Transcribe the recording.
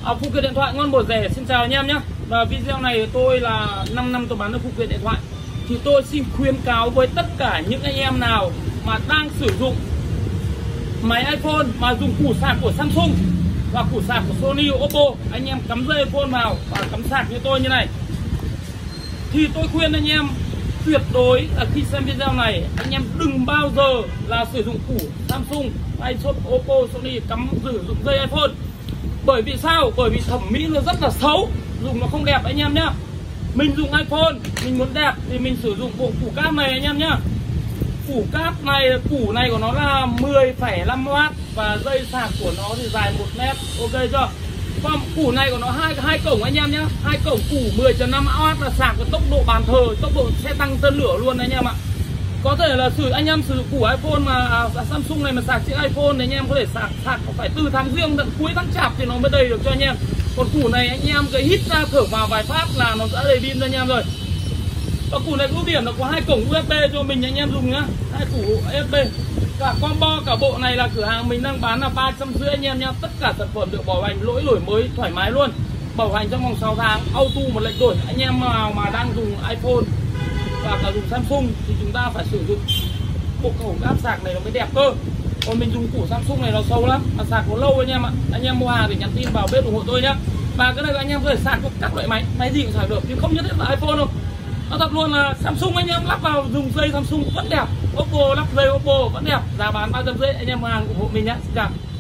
Phụ kiện điện thoại ngon bổ rẻ. Xin chào anh em nhé. Và video này tôi là 5 năm tôi bán được phụ kiện điện thoại. Thì tôi xin khuyến cáo với tất cả những anh em nào mà đang sử dụng máy iPhone mà dùng củ sạc của Samsung và củ sạc của Sony, Oppo, anh em cắm dây iPhone vào và cắm sạc như tôi như này, thì tôi khuyên anh em tuyệt đối là khi xem video này anh em đừng bao giờ là sử dụng củ Samsung hay Oppo, Sony cắm sử dụng dây iPhone. Bởi vì sao? Bởi vì thẩm mỹ nó rất là xấu, dùng nó không đẹp anh em nhá. Mình dùng iPhone, mình muốn đẹp thì mình sử dụng bộ củ cáp này anh em nhá. Củ cáp này, củ này của nó là 10,5W và dây sạc của nó thì dài 1m, ok chưa? Còn củ này của nó hai cổng anh em nhá, hai cổng củ 10,5W là sạc với tốc độ bàn thờ, tốc độ sẽ tăng tên lửa luôn anh em ạ. Có thể là anh em sử dụng củ iPhone mà Samsung này mà sạc trên iPhone thì anh em có thể sạc phải từ tháng Giêng tận cuối tháng Chạp thì nó mới đầy được cho anh em. Còn củ này anh em cái hít ra thở vào vài phát là nó đã đầy pin cho anh em rồi. Và củ này ưu điểm là có hai cổng USB cho mình anh em dùng nhá, hai củ USB. Cả combo cả bộ này là cửa hàng mình đang bán là 350 anh em nhá. Tất cả sản phẩm được bảo hành lỗi đổi mới thoải mái luôn, bảo hành trong vòng 6 tháng, auto một lệnh đổi. Anh em nào mà đang dùng iPhone và cả dùng Samsung thì chúng ta phải sử dụng bộ khẩu áp sạc này nó mới đẹp cơ. Còn mình dùng củ Samsung này nó xấu lắm, mà sạc có lâu anh em ạ. Anh em mua hàng thì nhắn tin vào bếp ủng hộ tôi nhá. Và cái này anh em có thể sạc các loại máy gì cũng sạc được, chứ không nhất thiết là iPhone đâu. Nó thật luôn là Samsung anh em lắp vào dùng dây Samsung vẫn đẹp, Oppo lắp dây Oppo vẫn đẹp. Giá bán 350, anh em mua hàng ủng hộ mình nhé. Xin chào.